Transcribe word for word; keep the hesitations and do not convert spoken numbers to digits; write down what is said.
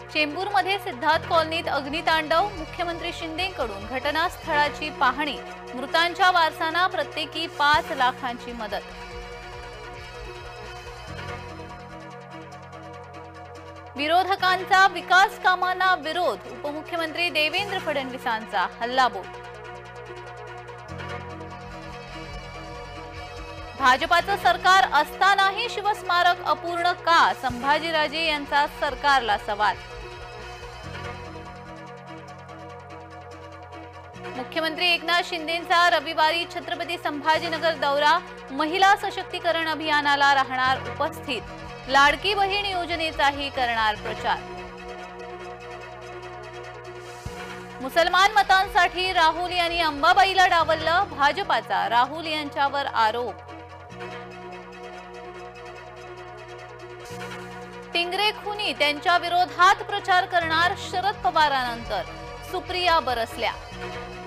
चेंबूरमध्ये सिद्धार्थ कॉलनीत अग्नितांडव, मुख्यमंत्री शिंदेंकडून घटनास्थळाची पाहणी, मृतांच्या वारसांना प्रत्येकी पाच लाखांची मदत। विरोधकांचा विकास कामांना विरोध, उपमुख्यमंत्री देवेंद्र फडणवीसांचा हल्लाबोल। भाजपाचं सरकार असतानाही शिवस्मारक अपूर्ण का, संभाजीराजे यांचा सरकारला सवाल। मुख्यमंत्री एकनाथ शिंदेंचा रविवारी छत्रपती संभाजीनगर दौरा, महिला सशक्तीकरण अभियानाला राहणार उपस्थित, लाडकी बहीण योजनेचाही करणार प्रचार। मुसलमान मतांसाठी राहुल यांनी अंबाबाईला डावललं, भाजपाचा राहुल यांच्यावर आरोप। टिंगरे खुनी, त्यांच्या विरोधात प्रचार करणार शरद पवारांनंतर सुप्रिया बरसल्या।